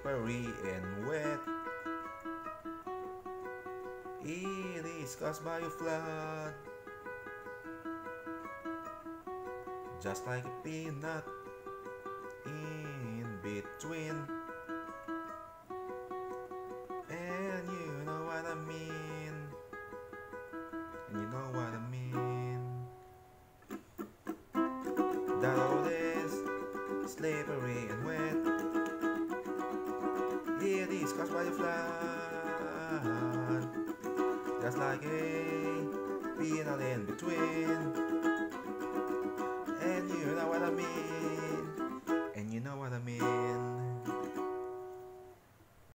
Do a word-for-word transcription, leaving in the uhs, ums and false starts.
slippery and wet. It is caused by a flood, just like a peanut in between. And you know what I mean. And you know what I mean. The road is slippery and wet. It is caused by a flood, just like a peanut in between. And you know what I mean.